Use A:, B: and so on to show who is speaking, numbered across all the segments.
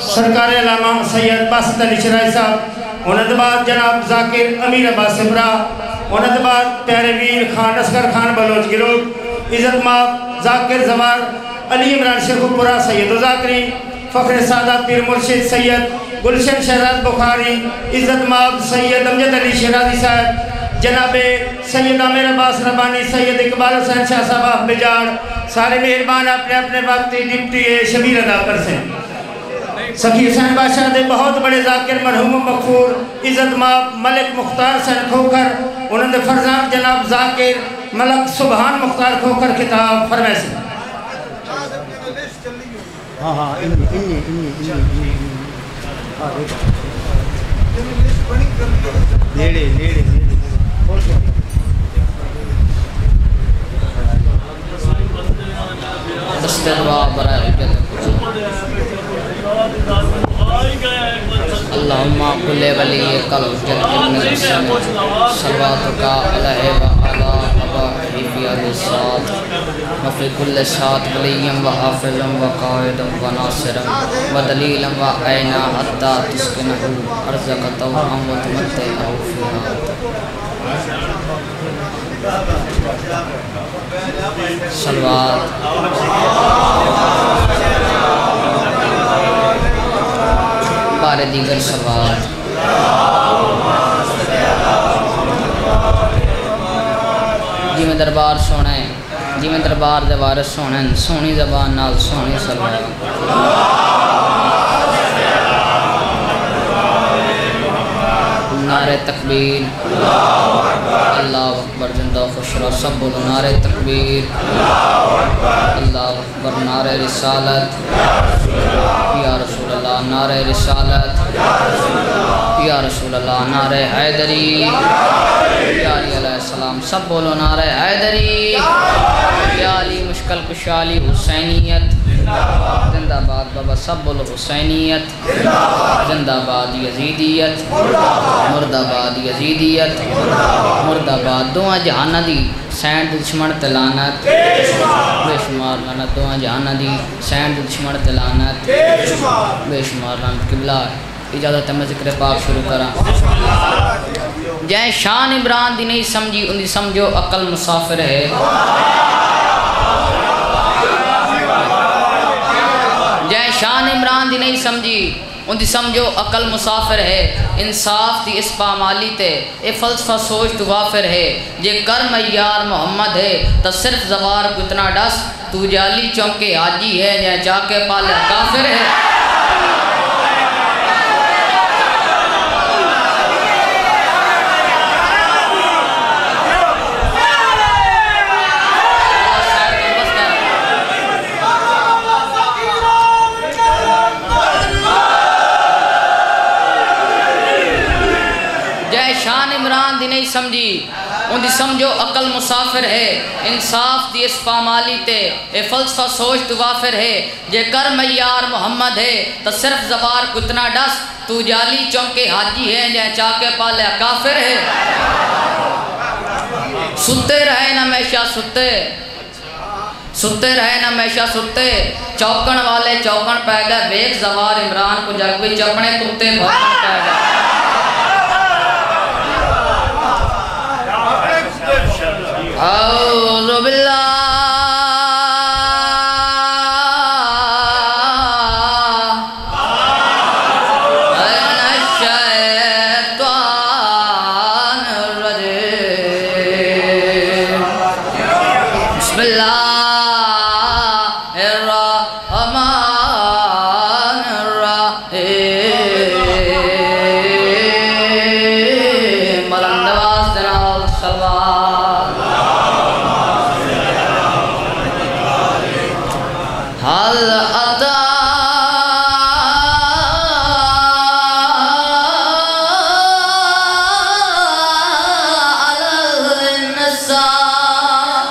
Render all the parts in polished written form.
A: सरकार अल्लामा सैयद बासित अली शराई साहब उन्हद बाद जनाब जाकिर अमीर अब्बास सिमरा उन्हद बाद प्यारे वीर खान असगर खान बलोच गिरोह इज़्ज़त माब जाकिर जवार अली इमरान शेखुपुरा सैयद जाकरी फ़ख्र सादात पीर मुर्शिद सैयद गुलशन शहजाद बुखारी इज़्ज़त माब सैयद अमजद अली शराजी साहब जनाबे सैयद आमिर अब्बास रबानी सैयद इकबाल हुसैन शाह साहब बिजाड़ सारे मेहरबान अपने अपने वक्त डिप्टी शबीर अदा कर से सखी हुसैन बादशाह दे बहुत बड़े जाकिर मरहूम मकफूर इज़्ज़त माब मलिक मुख्तार सैन खोखर उन्होंने फरजान जनाब जाकिर मलक सुबहान मुख्तार खोखर किताब फरमाइश
B: हाँ हाँ नेड़े नेड़े
C: अल्लाहुम्मा कुल्ले वली कल हुज्जत इब्न हसन सल्लल्लाहु अलैहि व अला अबीही अलैहिस्सलात व फी कुल्li सात वलिय्यम व हाफिज़म व काइदम व नासिरम व दलीलम व ऐना हत्ता तुस्किनहु अर्ज़क़तहु व तुमत्तिअहु फ़ीहा सल्वात बारे दीगर सवाल जिमें दरबार सोना है जिमें दरबार दे वारिस सोने सोहनी ज़बान नाल सोहनी सलवात नारे तकबीर अल्लाह अकबर जिंदा खुशरा सब बोलो नारे तकबीर अल्लाह अकबर नारे रिसालत या रसूल अल्लाह नारे रिसालत या रसूल अल्लाह नारे हैदरी या अली अलैहिस्सलाम सब बोलो नारे हैदरी या अली मुश्किल कुशाली हुसैनियत जिंदाबाद बाबा सब बोलो हुसैनियत जिंदाबाद यजीदियत मुर्दाबाद यजीदियत मुर्दाबाद दोवां जहाना दी सैन दुश्मन तलानत बेशुमार लानत दोवां जहाना दी सैन दुश्मन तलानत बेशुमार लानत किबला इजाज़त है मैं ज़िक्र पाक शुरू करा जै शान इमरान दी नहीं समझी उन्दी समझो अकल मुसाफिर है जै शान इमरान दी नहीं समझी उन्दी समझो अकल मुसाफिर है इंसाफ दी इस पामाली ते ए फलसफा सोच तू वाफिर है जे कर मैयार मोहम्मद है तो सिर्फ जवार को इतना डस तू जाली चौंके हाजी है जै जाके पाले काफिर है शान इमरान दी नहीं समझी उन्दी समझो अकल मुसाफिर है इंसाफ दी इस पामाली ते ए फलसफा सोच तू वाफिर है जे कर मैयार मोहम्मद है तो सिर्फ जबार को इतना डस तू जाली चौंके हाजी है जै चाके पाले काफिर है सुते रहे न हमेशा सुते सुते रहे न हमेशा सुते चौकन वाले चौकन पै गए वेख जवार इमरान को जग विच अपने कुत्ते भौंकण पै गए औज़ु बिल्लाह मिनश शैतानिर रजीम बिस्मिल्लाहिर रहमानिर रहीम बुलंदवाज़ जनाब सल्लल्लाहु हल अता अल इंसान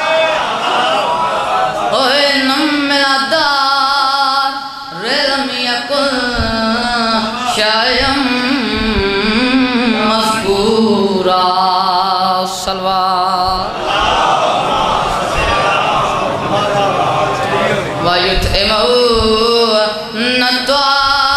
C: ओए नम्मदार रलम यकुन शयम मज़कूरा सल्लल्लाहु वयुतइमू नत्वा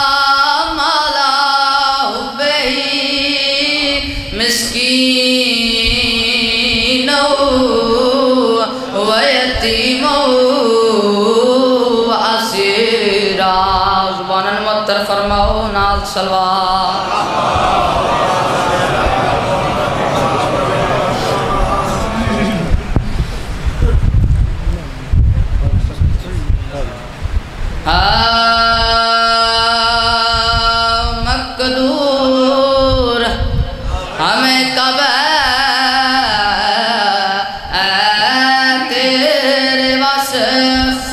C: तेरा ज़ुबानन मुअत्तर फरमाओ नाल सलवात। मकदूर हमें कब तेरे वस्फ़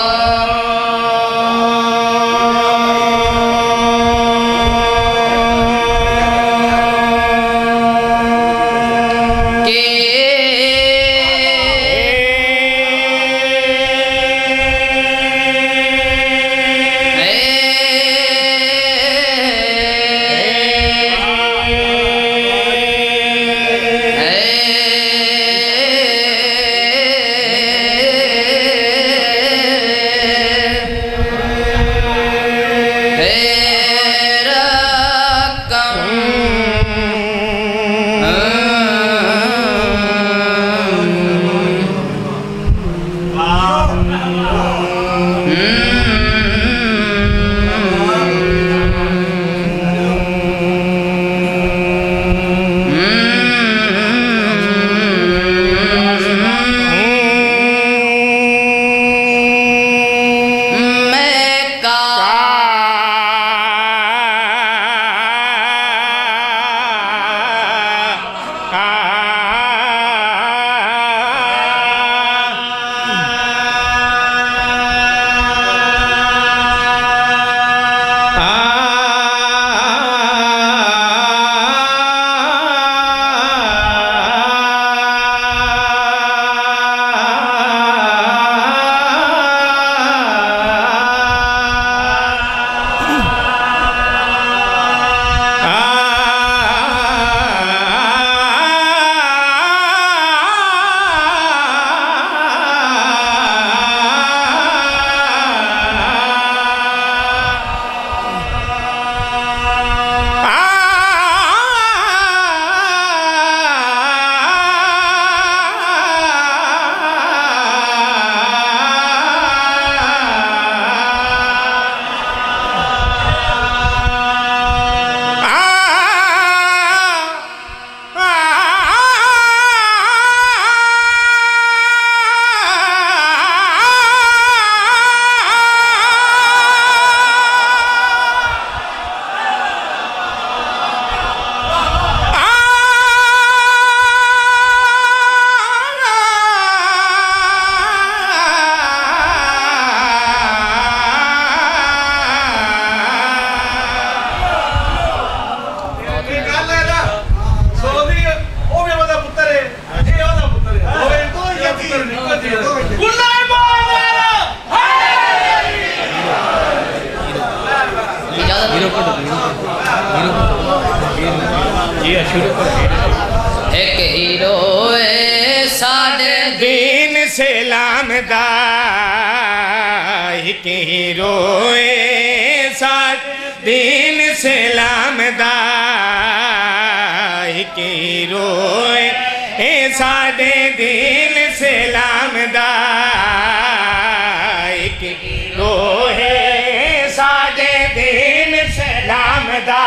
C: एक हीरो साडे दीन सलाम दा, एक हीरो साडे दीन सलाम दा, एक हीरो साडे दीन सलाम दा, एक हीरो साडे दीन सलाम दा,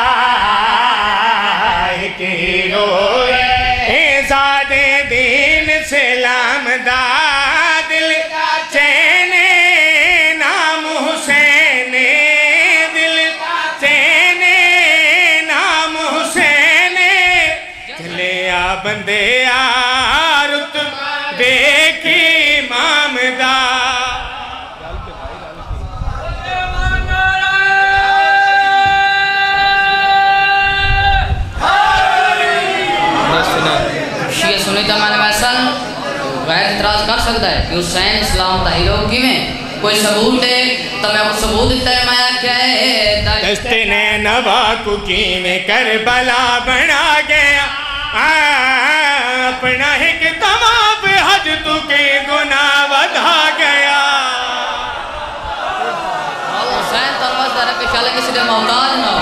C: एक हीरो साडे दीन सलाम दा, दिल चैन नाम हुसैन, दिल चैन नाम हुसैन, चले आ बंदे आ रुत देखी इमाम दा। सुनीता मैंने वैसल गैर इतराज कर सकता है कि हुसैन इस्लाम का हीरो किवें कोई सबूत है तो मैं को सबूत दिता है। मैं क्या है दस्ते ने नवा को किवें करबला बना गया, अपना एक तमा पे हज तू के गुनाह वधा गया। हुसैन तरवाज़दार के शाले किसी के मोहताज ना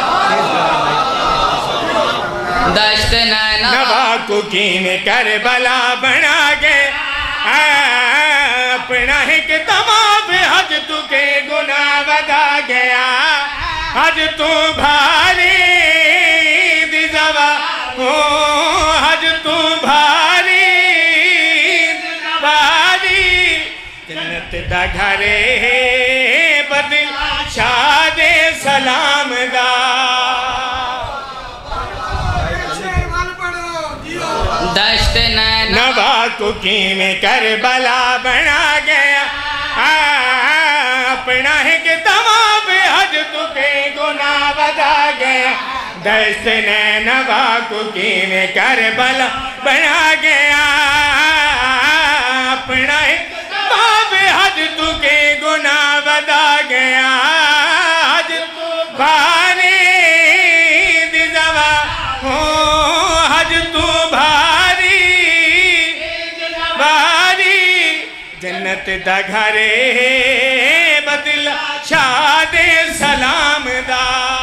C: दस्ते नवा को किवें करबला बना गए,
B: अपना एक तमाम हज तुके गुनाह वधा गया हज तू भारी दिजवा हो हज तू भारी भारी जन्नत दा घरे बदल शादे सलाम दा
C: दश्त
B: नवा को कीने करबला बना गया अपना है कि तमाम हज तुके गुनाह वधा गया दश्त नवा को कीने करबला बना गया अपना है तमाम हज तुके गुनाह वधा गया हज भारी दिजवा हो हज तू जन्नत दा घरे बदला शादे सलाम दा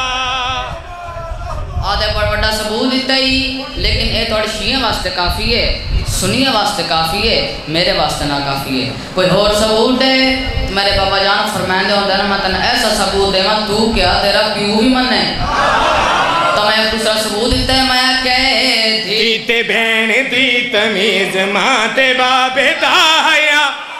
C: आदे बड़ा बड़ा सबूत दिता ही लेकिन ये थोड़ी शिया वास्ते काफ़ी है सुनिया वास्ते काफ़ी है मेरे वास्ते ना काफ़ी है कोई और सबूत है मेरे बाबा जान फरमाते होंगे ना मैं तेन ऐसा सबूत दे मैं तू क्या तेरा प्यू भी मन है तो मैं दूसरा सबूत दिता है मैं कह
B: दीते बहन दी तमीज माते बाबे दाया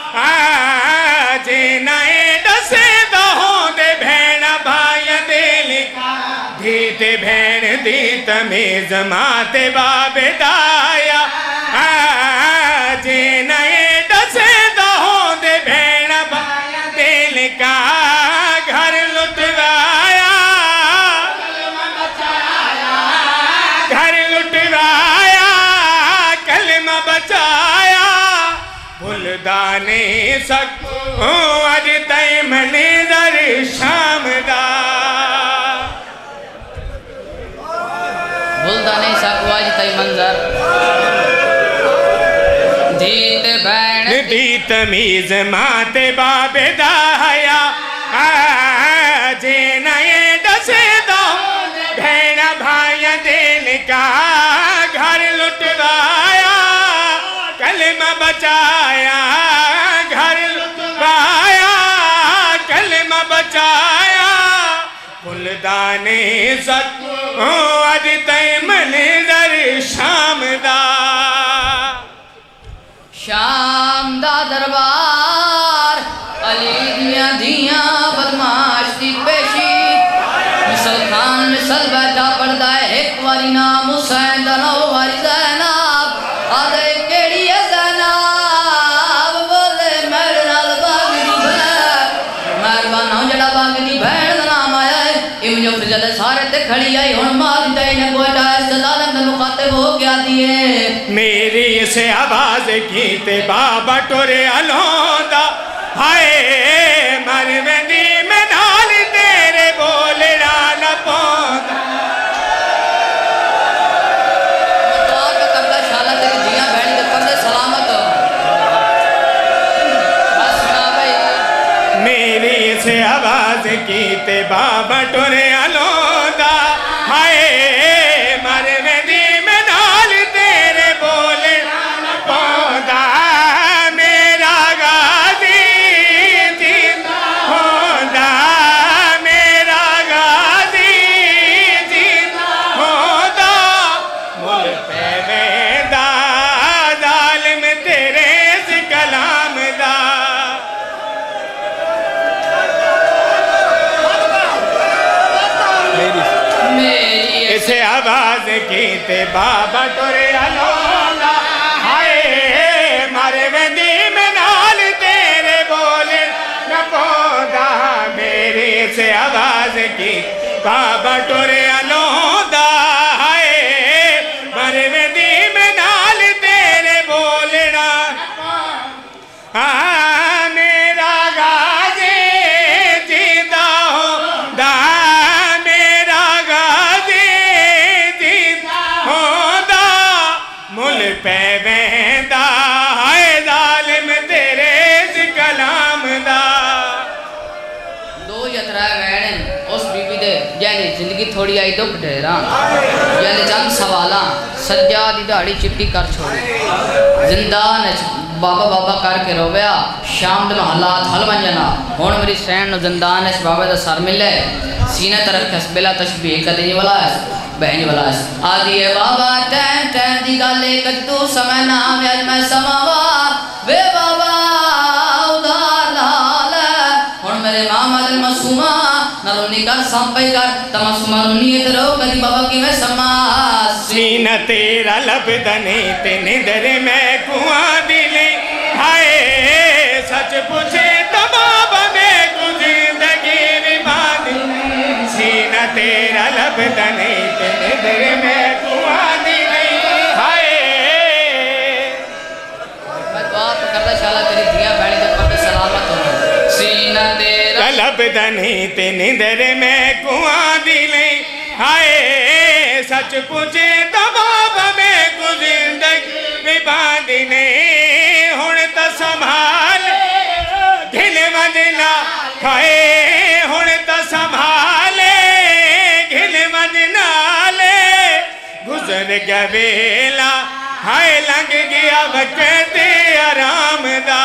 B: जे नए दसे दहो दे बहन भाई दिल दीते बहन दी तमीज माते बाबे दाया जे नए दसे दहो दे बहन भाई दिल का घर लुटवाया घर लुटवाया कलमा बचाया भूलदा नहीं सकूं अज तई मनीदर शाम दा
C: भूलदा नहीं सकूं अज तई मंजर दीत बैण
B: दी तमीज माते बाबे दाया जे नए दसे दो बहन भाई दिल का घर लुटवाया कलमा बचाया घर लुटवाया कलमा बचाया भूलदा नहीं सकूं अज तई मनीदर शाम दा
C: शाम दा दरबार अली दियां दियां बदमाश दी पेशी मिसल खान मिसल बैठा पड़दा है एक वारी नाम हुसैन दा नौ वारी ज़ैनब आदे केड़ी है ज़ैनब बोले मेरे नाल बाग दी भैन मेहरबान हो जड़ा बाग दी भैन दा नाम आया है इम जो जद सारे ते खड़ी आई हुन मार दे ने गोटा इस जालिम दा मुखातिब हो गया दिए
B: मेरी से आवाज की ते बाबा टोरे अलोंदा हाय मर वेंदी मैं नाल तेरे बोलना न पौंदा
C: दुआ का करदा शाला तेरी जियां बैठ के पर्दे सलामत बस ना भाई
B: मेरी से आवाज की ते बाबा टोरे अलोंदा हाय मर वेंदी मैं नाल तेरे बोलना न पौंदा मेरा गाजी जिंदा होंदा मेरा गाजी जिंदा होंदा मुल पे वेंदा जालिम तेरे इस कलाम दा
C: मेरी
B: इसे आवाज की ते बाबा टोरे अलोंदा हाय मारे वेंदी में नाल तेरे बोले न पौंदा मेरी से आवाज की बाबा टोरे अलोंदा हाय मारे वेंदी में नाल तेरे बोले न मेरा गाजी जिंदा होंदा मेरा गाजी जिंदा होंदा मुल पे वेंदा हाय जालिम तेरे इस कलाम दा
C: दो यात्रा वैन उस बीबी दे जाने जिंदगी थोड़ी आई दुख ढेरा जाने चंद सवाला सज्जा दी दाढ़ी चिट्टी कर छोड़ी जिंदा न बाबा बाबा करके रोया शाम दिन हालात हल बन जाना हुण मेरी सैन जंदान इस बाबे का सर मिले सीने तरफ खसबेला तशबीह कदे वाला है बहन वाला है आदि बाबा टैन टैन दी गल एक तू समय ना अज मैं समावा वे बाबा उदार हाल हुण मेरे मामद मासूमा नरोनी कर संपई कर तमासूमा रोनी इधरो कदी बाबा की मैं समा
B: सीना तेरा लबदने ते निदर में कुआं दिले हाय सच पूछे तो बाबा में तू जिंदगी निभानी सीना तेरा लबदने ते निदर में कुआं दिले हाय
C: मैं दुआ तो करदा शाला तेरी दिया बैणी दे पर सलामत हो सीना तेरा
B: लबदने ते निदर में कुआं दिले हाय सच पूछे तो बाबा में को जिंदगी बांधने हुण तो संभाल घिन मजना खाए हुण तो संभाले घिन मजना ले गुजर गया वेला हाय लंघ गया वक्त आराम दा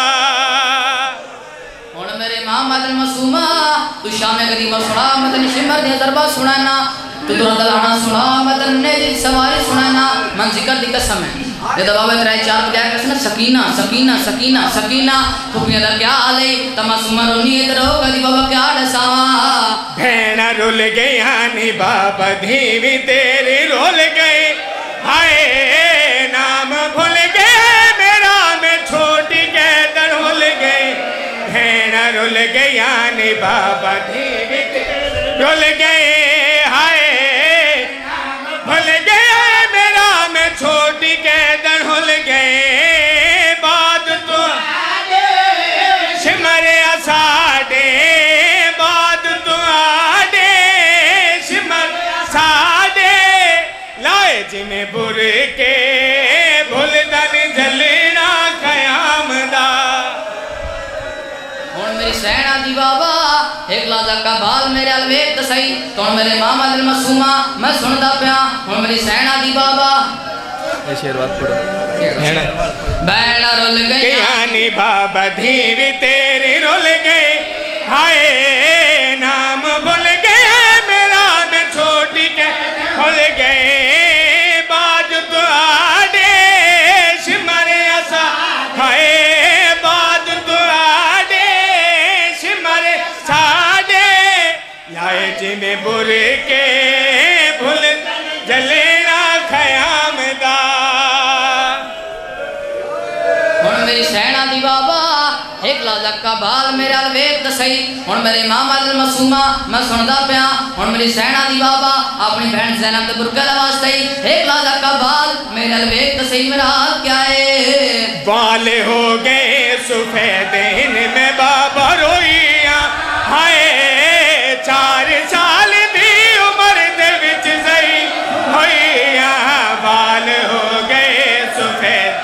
C: हुण मेरे मामद मासूमा तू शाम कदीमा सुना मदन शिमर दे दरबार सुनाना तू तो दलाना सुना मदन ने सवारी सुनाना मन जिक्र दी कसम है जब बाबा तेरे चार बजा कसम सकीना सकीना सकीना सकीना फुफिया दा क्या हाल है तमासूमा रोनी इधर हो कदी बाबा क्या दसावा
B: भेण रुल गया नी बाबा धीवी तेरे रोल गए हाय नाम भूल गए मेरा मैं छोटी के दर भूल गए भेण रुल गया नी बाबा धीवी तेरे रुल गए हाय भूल गए मेरा मैं छोटी के दर भूल गए बाद तो सिमरे साडे बाद तो आडे सिमर साडे लाए जिमें बुर के भूल दन जलना कयाम दा
C: हुण मेरी सैना दी बाबा एक लाजा का बाल मेरे अलवेद दसई तो मेरे मामा दिल मासूमा मैं सुनदा पिया हुण मेरी सैना दी बाबा
D: ये शेर बात पढ़ो
C: बैण रुल गई
B: यानी बाबा धीवी तेरी रुल गए हाय नाम भूल गए मेरा मैं छोटी के भूल गए बाज तो आडे सिमरे असा हाय बाज तो आडे सिमरे साडे लाए जिमें बुरे के भूल जलेना खयाम दा
C: हुण मेरी सैना दी बाबा एक लाजा का बाल मेरे अलवेद दसई हुण मेरे मामा दिल मासूमा मैं सुनदा पिया हुण मेरी सैना दी बाबा अपनी बहन ज़ैनब दे बुरके दा वास्ते एक लाजा का बाल मेरे अलवेद दसई मेरा हाल क्या है
B: बाल हो गए सफेद में बाबा रोइया हाय 4 साल दी उम्र दे विच सही होइया बाल हो गए सफेद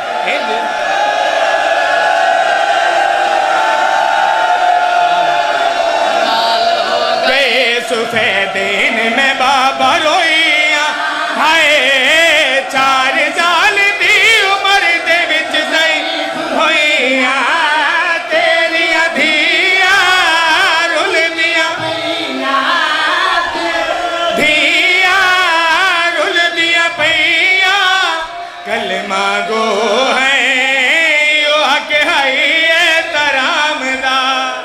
B: सफेदीन में बाबा रोइया हाय 4 साल दी उम्र दे विच सही होइया तेरिया धिया रुल दिया धिया रुल दिया पैया कलमा गो है यो हक है तराम दा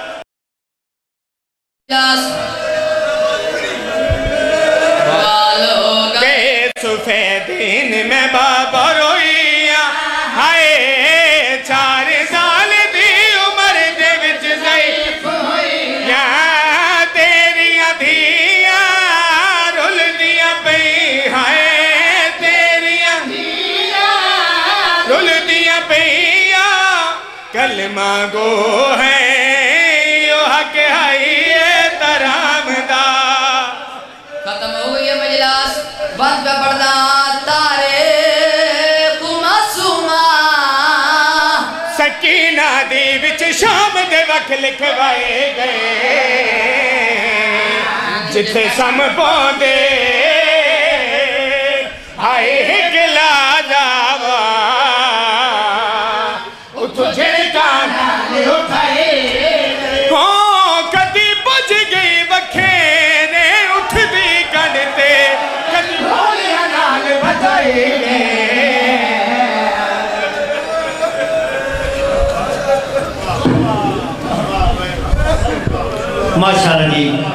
B: सफेदीन में बाबा रोइया हाय 4 साल दी उम्र दे विच सही होइया तेरिया धिया रुल दिया पई हाय तेरिया धिया रुल दिया पैया कलमा गो है यो हक है तराम दा
C: खत्म हो गई है मजलिस बंद पे पर्दा तारे कुमासूमा
B: सकीना दी विच शाम दे वक्त लिखवाए गए जिथे सम पौंदे हाय गिला जावा उठ
A: माशाअल्लाह जी।